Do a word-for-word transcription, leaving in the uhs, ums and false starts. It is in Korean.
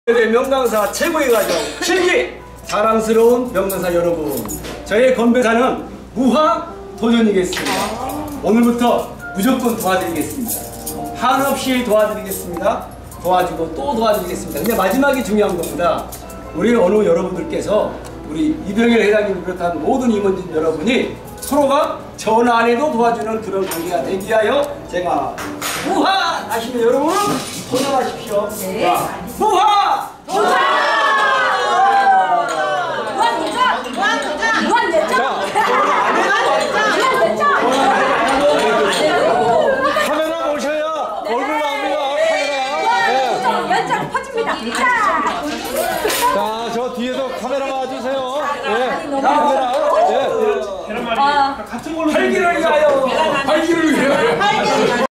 명강사 최고의 가정 실기 자랑스러운 명강사 여러분, 저의 건배사는 무한도전이겠습니다. 오늘부터 무조건 도와드리겠습니다. 한없이 도와드리겠습니다. 도와주고 또 도와드리겠습니다. 근데 마지막이 중요한 겁니다. 우리 어느 여러분들께서 우리 이병일 회장님을 비롯한 모든 임원진 여러분이 서로가 전화 안 해도 도와주는 그런 관계가 되기 위하여 제가 무한 하시면 여러분 도전하십시오. 네. 자, 무한! 도전! 무한 도전! 무한 도전! 무한 도전! 카메라 보셔요. 얼굴 나옵니다. 카메라. 네. 연장 퍼집니다. 자, 자, 저 뒤에서 카메라 봐주세요. 예. 카메라. 예. 아, 활기를 위하여! 활기를 위하여!